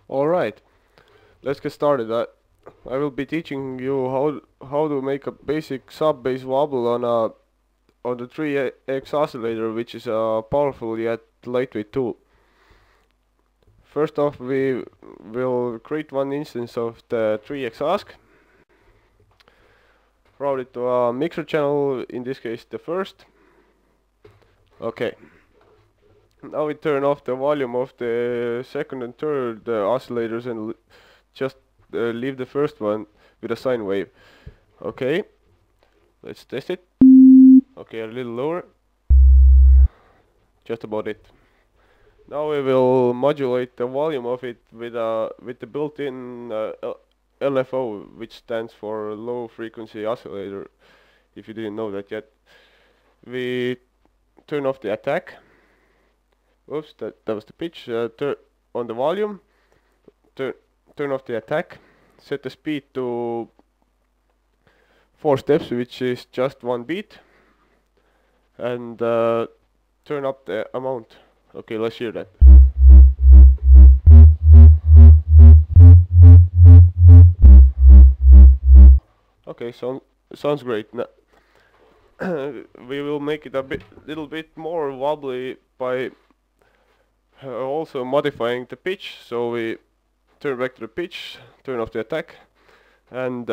Alright, let's get started. I will be teaching you how to make a basic sub-bass wobble on the 3X oscillator, which is a powerful yet lightweight tool. First off, we will create one instance of the 3X OSC, route it to a mixer channel, in this case the first. Okay, now we turn off the volume of the second and third oscillators and just leave the first one with a sine wave. Okay, let's test it. Okay, a little lower. Just about it. Now we will modulate the volume of it with the built-in LFO, which stands for low frequency oscillator. If you didn't know that yet, we turn off the attack. Oops, that was the pitch. On the volume. Turn off the attack. Set the speed to 4 steps, which is just 1 beat, and turn up the amount. Okay, let's hear that. Okay, sounds great. We will make it a little bit more wobbly by also modifying the pitch. So we turn back to the pitch, turn off the attack, and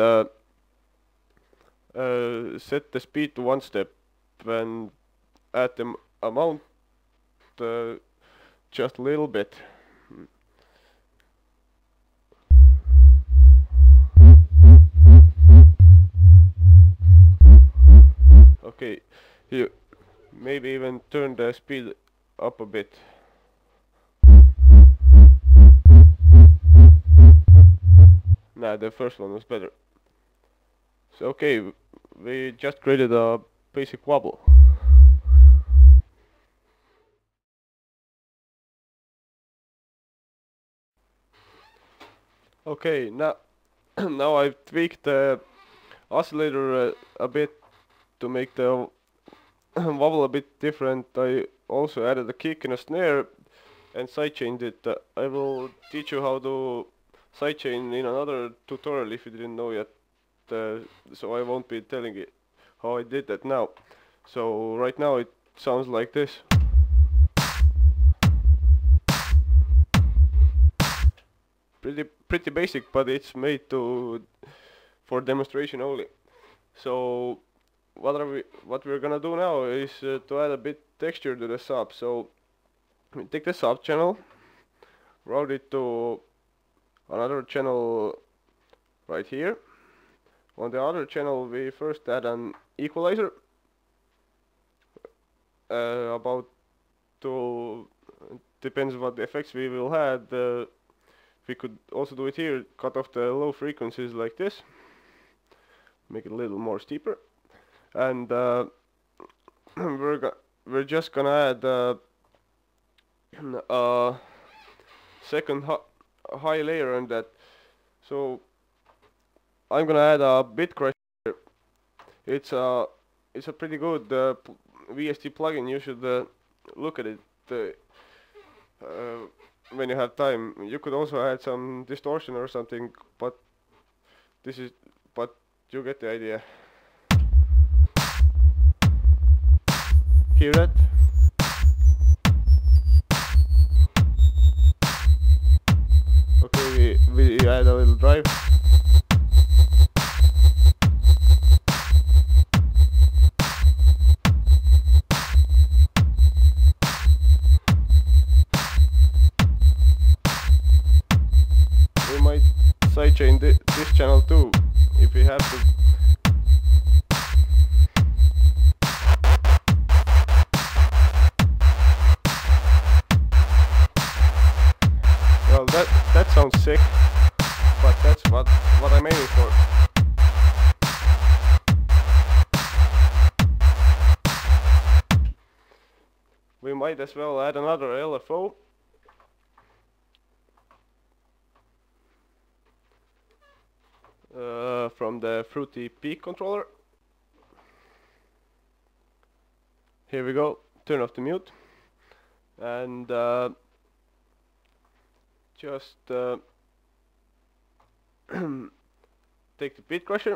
set the speed to 1 step, and add the amount just a little bit. Okay, you maybe even turn the speed up a bit. Nah, the first one was better. So okay, we just created a basic wobble. Okay, now now I've tweaked the oscillator a bit to make the wobble a bit different. I also added a kick and a snare and sidechained it. I will teach you how to sidechain in another tutorial if you didn't know yet. So I won't be telling you how I did that now. So right now it sounds like this. Pretty basic, but it's made for demonstration only. So what we're gonna do now is to add a bit texture to the sub. So we take the sub channel, route it to another channel right here. On the other channel we first add an equalizer about to depends what the effects we will have. We could also do it here, cut off the low frequencies like this, make it a little more steeper, and we're just gonna add a second high layer on that. So I'm gonna add a bit crusher. It's a pretty good VST plugin. You should look at it when you have time. You could also add some distortion or something, but you get the idea. Hear that? Okay, we add a little drive. We might sidechain this channel too, if we have to. Well, that sounds sick, but that's what I'm aiming for. We might as well add another LFO. From the Fruity Peak controller. Here we go. Turn off the mute, and just take the beat crusher.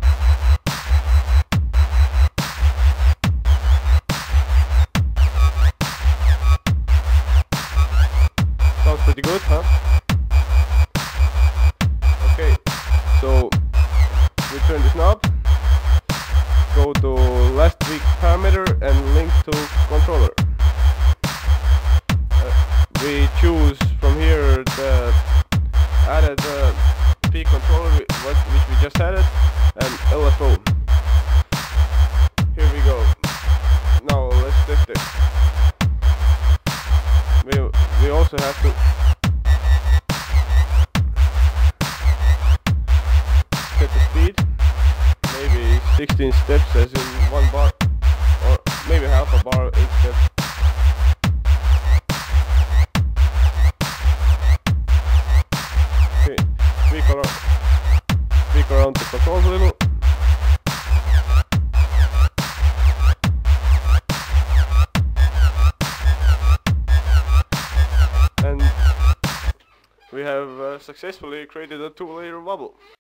Sounds pretty good, huh? Okay, so we turn this knob, go to last week parameter and link to controller. We choose from here the added P controller which we just added and LFO. Here we go. Now let's test it. We also have to set the speed, maybe 16 steps as in 1 bar, or maybe half a bar, 8 steps. Okay, tweak around the controls a little. And we have successfully created a 2-layer wobble.